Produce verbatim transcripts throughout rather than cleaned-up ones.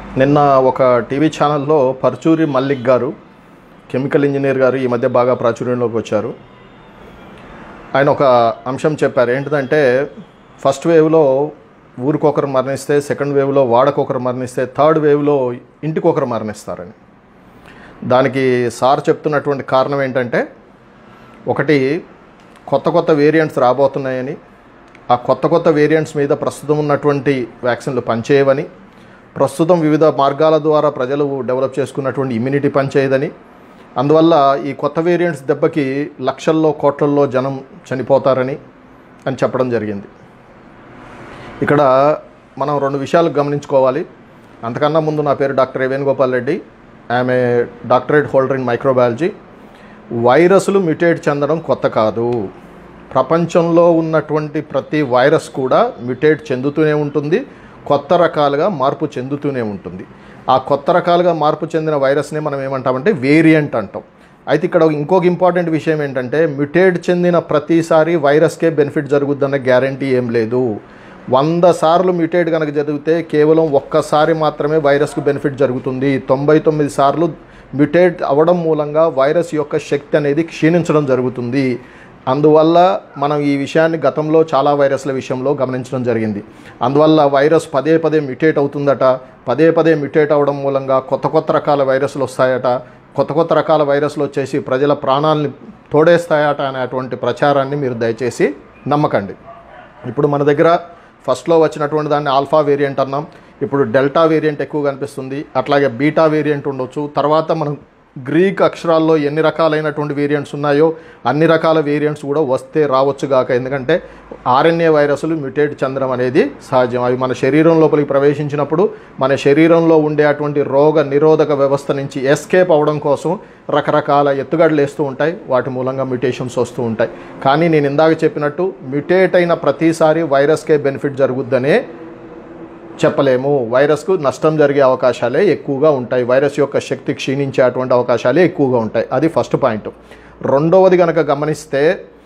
నిన్న ఒక టీవీ ఛానల్లో పర్చూరి మల్లిక్ గారు కెమికల్ ఇంజనీర్ గారు ఈ మధ్య బాగా ప్రాచుర్యంలోకి వచ్చారు. ఆయన ఒక అంశం చెప్పారు. ఏంటిదంటే ఫస్ట్ వేవ్లో ఊరికొకరు మరణిస్తే, సెకండ్ వేవ్లో వాడకొకరు మరణిస్తే, థర్డ్ వేవ్లో ఇంటికొకరు మరణిస్తారని. దానికి సార్ చెప్తున్నటువంటి కారణం ఏంటంటే, ఒకటి కొత్త కొత్త వేరియంట్స్ రాబోతున్నాయని, ఆ కొత్త కొత్త వేరియంట్స్ మీద ప్రస్తుతం ఉన్నటువంటి వ్యాక్సిన్లు పనిచేయవని, ప్రస్తుతం వివిధ మార్గాల ద్వారా ప్రజలు డెవలప్ చేసుకున్నటువంటి ఇమ్యూనిటీ పనిచేయదని, అందువల్ల ఈ కొత్త వేరియంట్స్ దెబ్బకి లక్షల్లో కోట్లల్లో జనం చనిపోతారని అని చెప్పడం జరిగింది. ఇక్కడ మనం రెండు విషయాలు గమనించుకోవాలి. అంతకన్నా ముందు నా పేరు doctor A Venugopal Reddy. I'm a doctorate holder in microbiology. వైరస్లు మ్యుటేట్ చెందడం కొత్త కాదు. ప్రపంచంలో ఉన్నటువంటి ప్రతి వైరస్ కూడా మ్యుటేట్ చెందుతూనే ఉంటుంది, కొత్త రకాలుగా మార్పు చెందుతూనే ఉంటుంది. ఆ కొత్త రకాలుగా మార్పు చెందిన వైరస్ని మనం ఏమంటామంటే వేరియంట్ అంటాం. అయితే ఇక్కడ ఇంకొక ఇంపార్టెంట్ విషయం ఏంటంటే, మ్యుటేట్ చెందిన ప్రతిసారి వైరస్కే బెనిఫిట్ జరుగుద్దన్న గ్యారంటీ ఏం లేదు. వంద సార్లు మ్యుటేట్ కనుక జరిగితే కేవలం ఒక్కసారి మాత్రమే వైరస్కు బెనిఫిట్ జరుగుతుంది. తొంభై తొమ్మిది సార్లు మ్యుటేట్ అవ్వడం మూలంగా వైరస్ యొక్క శక్తి అనేది క్షీణించడం జరుగుతుంది. అందువల్ల మనం ఈ విషయాన్ని గతంలో చాలా వైరస్ల విషయంలో గమనించడం జరిగింది. అందువల్ల వైరస్ పదే పదే మ్యుటేట్ అవుతుందట, పదే పదే మ్యుటేట్ అవ్వడం మూలంగా కొత్త కొత్త రకాల వైరస్లు వస్తాయట, కొత్త కొత్త రకాల వైరస్లు వచ్చేసి ప్రజల ప్రాణాలని తోడేస్తాయట అనేటువంటి ప్రచారాన్ని మీరు దయచేసి నమ్మకండి. ఇప్పుడు మన దగ్గర ఫస్ట్లో వచ్చినటువంటి దాన్ని ఆల్ఫా వేరియంట్ అన్నాం, ఇప్పుడు డెల్టా వేరియంట్ ఎక్కువ కనిపిస్తుంది, అట్లాగే బీటా వేరియంట్ ఉండొచ్చు. తర్వాత మనం గ్రీక్ అక్షరాల్లో ఎన్ని రకాలైనటువంటి వేరియంట్స్ ఉన్నాయో అన్ని రకాల వేరియంట్స్ కూడా వస్తే రావచ్చుగాక. ఎందుకంటే ఆర్ఎన్ఏ వైరస్లు మ్యుటేట్ చెందడం అనేది సహజం. అవి మన శరీరం లోపలికి ప్రవేశించినప్పుడు మన శరీరంలో ఉండే అటువంటి రోగ నిరోధక వ్యవస్థ నుంచి ఎస్కేప్ అవ్వడం కోసం రకరకాల ఎత్తుగడలు వేస్తూ ఉంటాయి. వాటి మూలంగా మ్యుటేషన్స్ వస్తూ ఉంటాయి. కానీ నేను ఇందాక చెప్పినట్టు మ్యుటేట్ అయిన ప్రతిసారి వైరస్కే బెనిఫిట్ జరుగుద్దనే చెప్పలేము. వైరస్కు నష్టం జరిగే అవకాశాలే ఎక్కువగా ఉంటాయి. వైరస్ యొక్క శక్తి క్షీణించే అటువంటి అవకాశాలే ఎక్కువగా ఉంటాయి. అది ఫస్ట్ పాయింట్. రెండవది కనుక గమనిస్తే,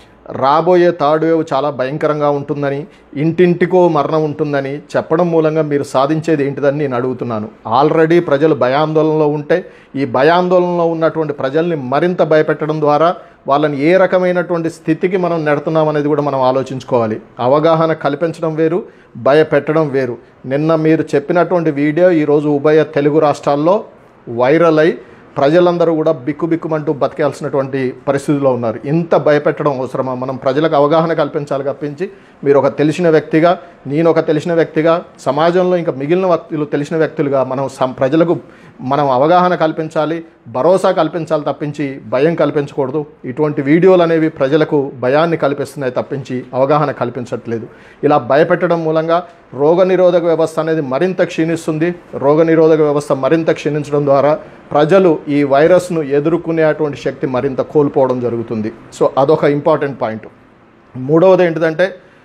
రాబోయే థర్డ్ వేవ్ చాలా భయంకరంగా ఉంటుందని, ఇంటింటికో మరణం ఉంటుందని చెప్పడం మూలంగా మీరు సాధించేది ఏంటిదని నేను అడుగుతున్నాను. ఆల్రెడీ ప్రజలు భయాందోళనలో ఉంటే ఈ భయాందోళనలో ఉన్నటువంటి ప్రజల్ని మరింత భయపెట్టడం ద్వారా వాళ్ళని ఏ రకమైనటువంటి స్థితికి మనం నెడుతున్నాం అనేది కూడా మనం ఆలోచించుకోవాలి. అవగాహన కల్పించడం వేరు, భయపెట్టడం వేరు. నిన్న మీరు చెప్పినటువంటి వీడియో ఈరోజు ఉభయ తెలుగు రాష్ట్రాల్లో వైరల్ అయి ప్రజలందరూ కూడా బిక్కుబిక్కుమంటూ బతికాల్సినటువంటి పరిస్థితిలో ఉన్నారు. ఇంత భయపెట్టడం అవసరమా? మనం ప్రజలకు అవగాహన కల్పించాలి తప్పించి మీరు ఒక తెలిసిన వ్యక్తిగా, నేను ఒక తెలిసిన వ్యక్తిగా, సమాజంలో ఇంకా మిగిలిన వ్యక్తులు తెలిసిన వ్యక్తులుగా మనం ప్రజలకు మనం అవగాహన కల్పించాలి, భరోసా కల్పించాలి తప్పించి భయం కల్పించకూడదు. ఇటువంటి వీడియోలు అనేవి ప్రజలకు భయాన్ని కల్పిస్తున్నాయి తప్పించి అవగాహన కల్పించట్లేదు. ఇలా భయపెట్టడం మూలంగా రోగనిరోధక వ్యవస్థ అనేది మరింత క్షీణిస్తుంది. రోగనిరోధక వ్యవస్థ మరింత క్షీణించడం ద్వారా ప్రజలు ఈ వైరస్ను ఎదుర్కొనేటువంటి శక్తి మరింత కోల్పోవడం జరుగుతుంది. సో అదొక ఇంపార్టెంట్ పాయింట్. మూడవది ఏంటిదంటే,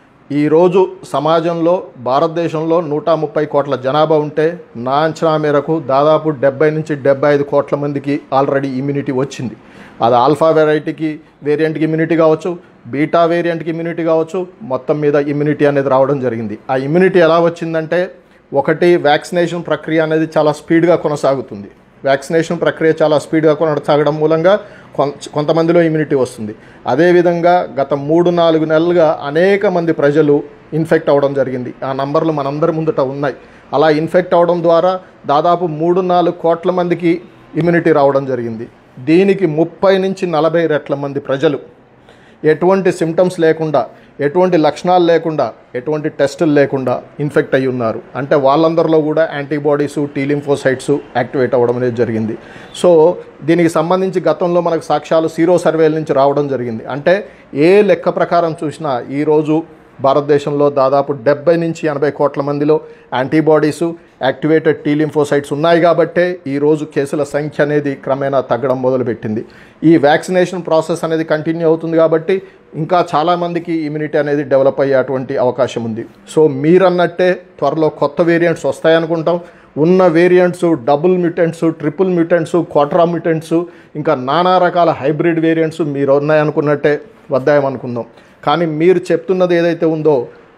ఈరోజు సమాజంలో భారతదేశంలో నూట ముప్పై కోట్ల జనాభా ఉంటే నా అంచనా మేరకు దాదాపు డెబ్బై నుంచి డెబ్బై ఐదు కోట్ల మందికి ఆల్రెడీ ఇమ్యూనిటీ వచ్చింది. అది ఆల్ఫా వెరైటీకి వేరియంట్కి ఇమ్యూనిటీ కావచ్చు, బీటా వేరియంట్కి ఇమ్యూనిటీ కావచ్చు, మొత్తం మీద ఇమ్యూనిటీ అనేది రావడం జరిగింది. ఆ ఇమ్యూనిటీ ఎలా వచ్చిందంటే, ఒకటి వ్యాక్సినేషన్ ప్రక్రియ అనేది చాలా స్పీడ్గా కొనసాగుతుంది. వ్యాక్సినేషన్ ప్రక్రియ చాలా స్పీడ్గా కొనసాగడం మూలంగా కొంతమందిలో ఇమ్యూనిటీ వస్తుంది. అదేవిధంగా గత మూడు నాలుగు నెలలుగా అనేక మంది ప్రజలు ఇన్ఫెక్ట్ అవ్వడం జరిగింది. ఆ నంబర్లు మనందరి ముందుట ఉన్నాయి. అలా ఇన్ఫెక్ట్ అవ్వడం ద్వారా దాదాపు మూడు నాలుగు కోట్ల మందికి ఇమ్యూనిటీ రావడం జరిగింది. దీనికి ముప్పై నుంచి నలభై రెట్ల మంది ప్రజలు ఎటువంటి సిమ్టమ్స్ లేకుండా, ఎటువంటి లక్షణాలు లేకుండా, ఎటువంటి టెస్టులు లేకుండా ఇన్ఫెక్ట్ అయ్యి ఉన్నారు. అంటే వాళ్ళందరిలో కూడా యాంటీబాడీసు, టీ లింఫోసైట్స్ యాక్టివేట్ అవ్వడం అనేది జరిగింది. సో దీనికి సంబంధించి గతంలో మనకు సాక్ష్యాలు సీరో సర్వేల నుంచి రావడం జరిగింది. అంటే ఏ లెక్క ప్రకారం చూసినా ఈరోజు భారతదేశంలో దాదాపు డెబ్బై నుంచి ఎనభై కోట్ల మందిలో యాంటీబాడీసు, యాక్టివేటెడ్ టీ లింఫోసైట్స్ ఉన్నాయి. కాబట్టే ఈరోజు కేసుల సంఖ్య అనేది క్రమేణా తగ్గడం మొదలుపెట్టింది. ఈ వ్యాక్సినేషన్ ప్రాసెస్ అనేది కంటిన్యూ అవుతుంది కాబట్టి ఇంకా చాలామందికి ఇమ్యూనిటీ అనేది డెవలప్ అయ్యేటువంటి అవకాశం ఉంది. సో మీరన్నట్టే త్వరలో కొత్త వేరియంట్స్ వస్తాయనుకుంటాం. ఉన్న variants double mutants, triple mutants, quadra mutants, ఇంకా నానా రకాల హైబ్రిడ్ వేరియంట్స్ మీరు ఉన్నాయనుకున్నట్టే వద్దాయమనుకుందాం. కానీ మీరు చెప్తున్నది ఏదైతే ఉందో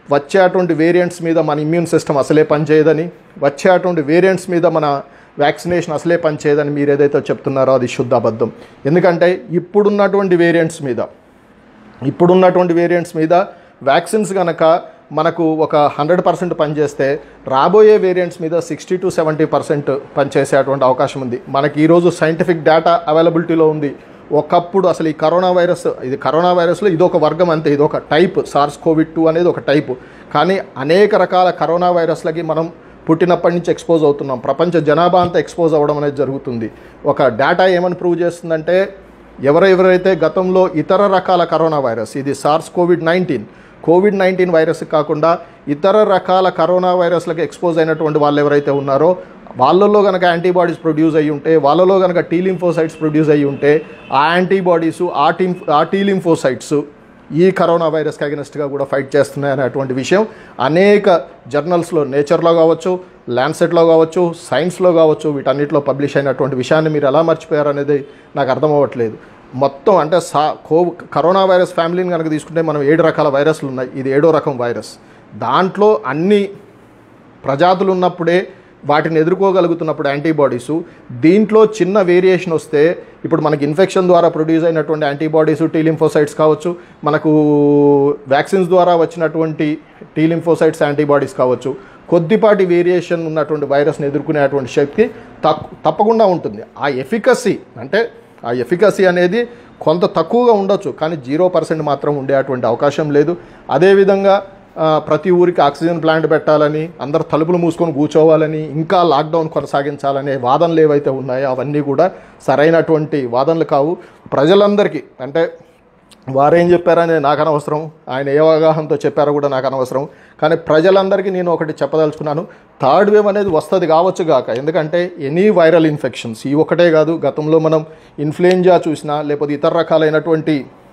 వచ్చేటువంటి వేరియంట్స్ మీద మన ఇమ్యూన్ సిస్టమ్ అసలే పనిచేయదని, వచ్చేటువంటి వేరియంట్స్ మీద మన వ్యాక్సినేషన్ అసలే పనిచేయదని మీరు ఏదైతే చెప్తున్నారో అది శుద్ధ అబద్ధం. ఎందుకంటే ఇప్పుడున్నటువంటి వేరియంట్స్ మీద ఇప్పుడున్నటువంటి వేరియంట్స్ మీద వ్యాక్సిన్స్ కనుక మనకు ఒక హండ్రెడ్ పర్సెంట్ పనిచేస్తే రాబోయే వేరియంట్స్ మీద సిక్స్టీ టు సెవెంటీ పర్సెంట్ పనిచేసేటువంటి అవకాశం ఉంది. మనకి ఈరోజు సైంటిఫిక్ డేటా అవైలబిలిటీలో ఉంది. ఒకప్పుడు అసలు ఈ కరోనా వైరస్ ఇది కరోనా వైరస్లో ఇదొక వర్గం అంతే, ఇది ఒక టైప్, సార్స్ కోవిడ్ టూ అనేది ఒక టైపు. కానీ అనేక రకాల కరోనా వైరస్లకి మనం పుట్టినప్పటి నుంచి ఎక్స్పోజ్ అవుతున్నాం. ప్రపంచ జనాభా అంతా ఎక్స్పోజ్ అవ్వడం అనేది జరుగుతుంది. ఒక డేటా ఏమని ప్రూవ్ చేస్తుందంటే ఎవరెవరైతే గతంలో ఇతర రకాల కరోనా వైరస్, ఇది SARS COVID nineteen COVID nineteen virus కాకుండా ఇతర రకాల కరోనా వైరస్లకు ఎక్స్పోజ్ అయినటువంటి వాళ్ళు ఎవరైతే ఉన్నారో వాళ్ళల్లో కనుక యాంటీబాడీస్ ప్రొడ్యూస్ అయ్యి ఉంటే, వాళ్ళలో కనుక టీ లింఫోసైట్స్ ప్రొడ్యూస్ అయ్యి ఉంటే ఆ యాంటీబాడీసు ఆ టీ ఆ టీ లింఫోసైట్స్ ఈ కరోనా వైరస్కి అగెనిస్ట్గా కూడా ఫైట్ చేస్తున్నాయి అనేటువంటి విషయం అనేక జర్నల్స్లో, నేచర్లో కావచ్చు, ల్యాన్సెట్లో కావచ్చు, సైన్స్లో కావచ్చు, వీటన్నిటిలో పబ్లిష్ అయినటువంటి విషయాన్ని మీరు ఎలా మర్చిపోయారు అనేది నాకు అర్థం అవ్వట్లేదు. మొత్తం అంటే సా కో కరోనా వైరస్ ఫ్యామిలీని కనుక తీసుకుంటే మనం ఏడు రకాల వైరస్లు ఉన్నాయి, ఇది ఏడో రకం వైరస్. దాంట్లో అన్ని ప్రజాతులు ఉన్నప్పుడే వాటిని ఎదుర్కోగలుగుతున్నప్పుడు యాంటీబాడీసు, దీంట్లో చిన్న వేరియేషన్ వస్తే ఇప్పుడు మనకి ఇన్ఫెక్షన్ ద్వారా ప్రొడ్యూస్ అయినటువంటి యాంటీబాడీసు టీ లింఫోసైట్స్ కావచ్చు, మనకు వ్యాక్సిన్స్ ద్వారా వచ్చినటువంటి టీ లింఫోసైట్స్ యాంటీబాడీస్ కావచ్చు, కొద్దిపాటి వేరియేషన్ ఉన్నటువంటి వైరస్ని ఎదుర్కొనేటువంటి శక్తి తక్కు తప్పకుండా ఉంటుంది. ఆ ఎఫికసీ అంటే ఆ ఎఫికసీ అనేది కొంత తక్కువగా ఉండొచ్చు, కానీ జీరో పర్సెంట్ మాత్రం ఉండేటువంటి అవకాశం లేదు. అదేవిధంగా ప్రతి ఊరికి ఆక్సిజన్ ప్లాంట్ పెట్టాలని, అందరు తలుపులు మూసుకొని కూర్చోవాలని, ఇంకా లాక్డౌన్ కొనసాగించాలనే వాదనలు ఏవైతే ఉన్నాయో అవన్నీ కూడా సరైనటువంటి వాదనలు కావు. ప్రజలందరికీ అంటే వారేం చెప్పారనే నాకు అనవసరం, ఆయన ఏ అవగాహనతో చెప్పారో కూడా నాకు అనవసరం, కానీ ప్రజలందరికీ నేను ఒకటి చెప్పదలుచుకున్నాను. థర్డ్ వేవ్ అనేది వస్తుంది కావచ్చు గాక, ఎందుకంటే ఎనీ వైరల్ ఇన్ఫెక్షన్స్ ఈ ఒకటే కాదు, గతంలో మనం ఇన్ఫ్లుయెంజా చూసినా లేకపోతే ఇతర రకాలైనటువంటి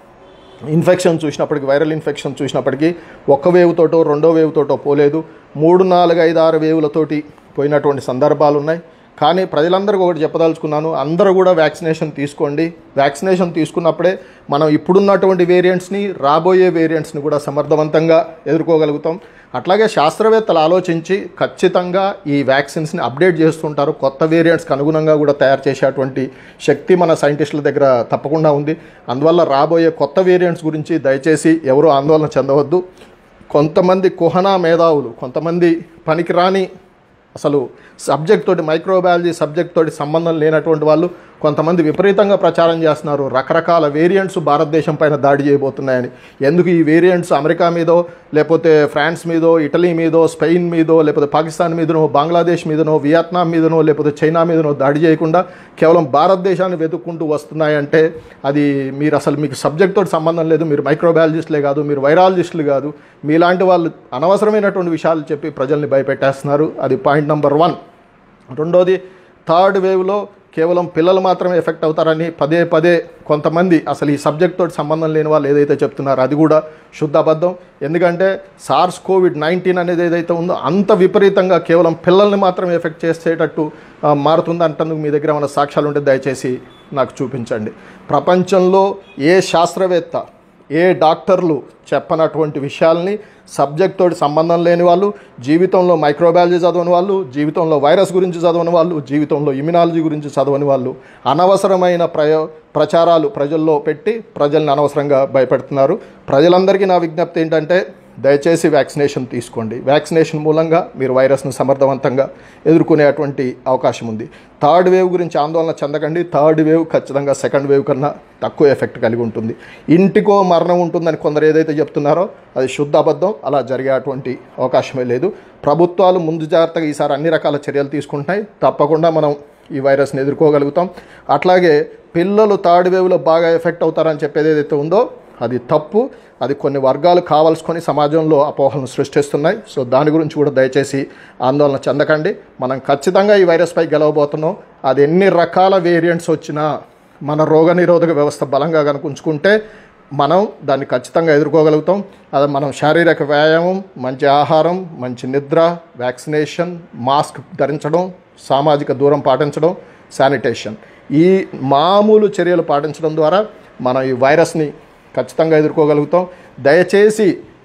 ఇన్ఫెక్షన్ చూసినప్పటికీ, వైరల్ ఇన్ఫెక్షన్ చూసినప్పటికీ ఒక్క వేవ్ తోటో రెండో వేవ్ తోటో పోలేదు, మూడు నాలుగు ఐదు ఆరు వేవులతోటి పోయినటువంటి సందర్భాలు ఉన్నాయి. కానీ ప్రజలందరికీ ఒకటి చెప్పదలుచుకున్నాను, అందరూ కూడా వ్యాక్సినేషన్ తీసుకోండి. వ్యాక్సినేషన్ తీసుకున్నప్పుడే మనం ఇప్పుడున్నటువంటి వేరియంట్స్ని, రాబోయే వేరియంట్స్ని కూడా సమర్థవంతంగా ఎదుర్కోగలుగుతాం. అట్లాగే శాస్త్రవేత్తలు ఆలోచించి ఖచ్చితంగా ఈ వ్యాక్సిన్స్ని అప్డేట్ చేస్తుంటారు. కొత్త వేరియంట్స్కి అనుగుణంగా కూడా తయారు చేసేటువంటి శక్తి మన సైంటిస్టుల దగ్గర తప్పకుండా ఉంది. అందువల్ల రాబోయే కొత్త వేరియంట్స్ గురించి దయచేసి ఎవరూ ఆందోళన చెందవద్దు. కొంతమంది కుహనా మేధావులు, కొంతమంది పనికిరాని అసలు సబ్జెక్ట్ తోటి, మైక్రోబయాలజీ సబ్జెక్ట్ తోటి సంబంధం లేనటువంటి వాళ్ళు కొంతమంది విపరీతంగా ప్రచారం చేస్తున్నారు, రకరకాల వేరియంట్స్ భారతదేశం పైన దాడి చేయబోతున్నాయని. ఎందుకు ఈ వేరియంట్స్ అమెరికా మీదో లేకపోతే ఫ్రాన్స్ మీదో, ఇటలీ మీదో, స్పెయిన్ మీదో, లేకపోతే పాకిస్తాన్ మీదనో, బంగ్లాదేశ్ మీదనో, వియత్నాం మీదనో, లేకపోతే చైనా మీదనో దాడి చేయకుండా కేవలం భారతదేశాన్ని వెతుక్కుంటూ వస్తున్నాయంటే అది మీరు అసలు మీకు సబ్జెక్ట్ తోటి సంబంధం లేదు, మీరు మైక్రోబయాలజిస్టులే కాదు, మీరు వైరాలజిస్టులు కాదు, మీలాంటి వాళ్ళు అనవసరమైనటువంటి విషయాలు చెప్పి ప్రజల్ని భయపెట్టేస్తున్నారు. అది పాయింట్ నెంబర్ వన్. రెండోది, థర్డ్ వేవ్లో కేవలం పిల్లలు మాత్రమే ఎఫెక్ట్ అవుతారని పదే పదే కొంతమంది అసలు ఈ సబ్జెక్ట్ తోటి సంబంధం లేని వాళ్ళు ఏదైతే చెప్తున్నారో అది కూడా శుద్ధ అబద్ధం. ఎందుకంటే సార్స్ కోవిడ్ నైన్టీన్ అనేది ఏదైతే ఉందో అంత విపరీతంగా కేవలం పిల్లల్ని మాత్రమే ఎఫెక్ట్ చేసేటట్టు మారుతుంది అంటందుకు మీ దగ్గర ఏమైనా సాక్ష్యాలు ఉంటే దయచేసి నాకు చూపించండి. ప్రపంచంలో ఏ శాస్త్రవేత్త, ఏ డాక్టర్లు చెప్పనటువంటి విషయాల్ని సబ్జెక్ట్ తోటి సంబంధం లేని వాళ్ళు, జీవితంలో మైక్రోబయాలజీ చదవని వాళ్ళు, జీవితంలో వైరస్ గురించి చదవని వాళ్ళు, జీవితంలో ఇమ్యునాలజీ గురించి చదవని వాళ్ళు అనవసరమైన ప్రయో ప్రచారాలు ప్రజల్లో పెట్టి ప్రజల్ని అనవసరంగా భయపెడుతున్నారు. ప్రజలందరికీ నా విజ్ఞప్తి ఏంటంటే దయచేసి వ్యాక్సినేషన్ తీసుకోండి. వ్యాక్సినేషన్ మూలంగా మీరు వైరస్ను సమర్థవంతంగా ఎదుర్కొనేటువంటి అవకాశం ఉంది. థర్డ్ వేవ్ గురించి ఆందోళన చెందకండి. థర్డ్ వేవ్ ఖచ్చితంగా సెకండ్ వేవ్ కన్నా తక్కువ ఎఫెక్ట్ కలిగి ఉంటుంది. ఇంటికో మరణం ఉంటుందని కొందరు ఏదైతే చెప్తున్నారో అది శుద్ధ అబద్ధం. అలా జరిగేటువంటి అవకాశమే లేదు. ప్రభుత్వాలు ముందు జాగ్రత్తగా ఈసారి అన్ని రకాల చర్యలు తీసుకుంటున్నాయి. తప్పకుండా మనం ఈ వైరస్ని ఎదుర్కోగలుగుతాం. అట్లాగే పిల్లలు థర్డ్ వేవ్లో బాగా ఎఫెక్ట్ అవుతారని చెప్పేది ఏదైతే ఉందో అది తప్పు. అది కొన్ని వర్గాలు కావాల్సుకొని సమాజంలో అపోహలను సృష్టిస్తున్నాయి. సో దాని గురించి కూడా దయచేసి ఆందోళన చెందకండి. మనం ఖచ్చితంగా ఈ వైరస్పై గెలవబోతున్నాం. అది ఎన్ని రకాల వేరియంట్స్ వచ్చినా మన రోగనిరోధక వ్యవస్థ బలంగా కనుక ఉంచుకుంటే మనం దాన్ని ఖచ్చితంగా ఎదుర్కోగలుగుతాం. అది మనం శారీరక వ్యాయామం, మంచి ఆహారం, మంచి నిద్ర, వ్యాక్సినేషన్, మాస్క్ ధరించడం, సామాజిక దూరం పాటించడం, శానిటేషన్, ఈ మామూలు చర్యలు పాటించడం ద్వారా మనం ఈ వైరస్ని ఖచ్చితంగా ఎదుర్కోగలుగుతాం. దయచేసి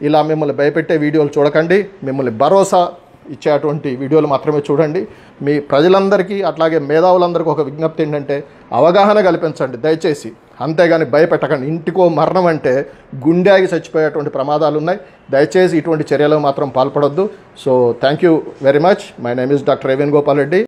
ఇలా మిమ్మల్ని భయపెట్టే వీడియోలు చూడకండి. మిమ్మల్ని భరోసా ఇచ్చేటువంటి వీడియోలు మాత్రమే చూడండి. మీ ప్రజలందరికీ అట్లాగే మేధావులందరికీ ఒక విజ్ఞప్తి ఏంటంటే అవగాహన కల్పించండి దయచేసి, అంతేగాని భయపెట్టకండి. ఇంటికో మరణం అంటే గుండెకి చచ్చిపోయేటువంటి ప్రమాదాలు ఉన్నాయి. దయచేసి ఇటువంటి చర్యలకు మాత్రం పాల్పడొద్దు. So thank you very much. My name is doctor Venugopal Reddy.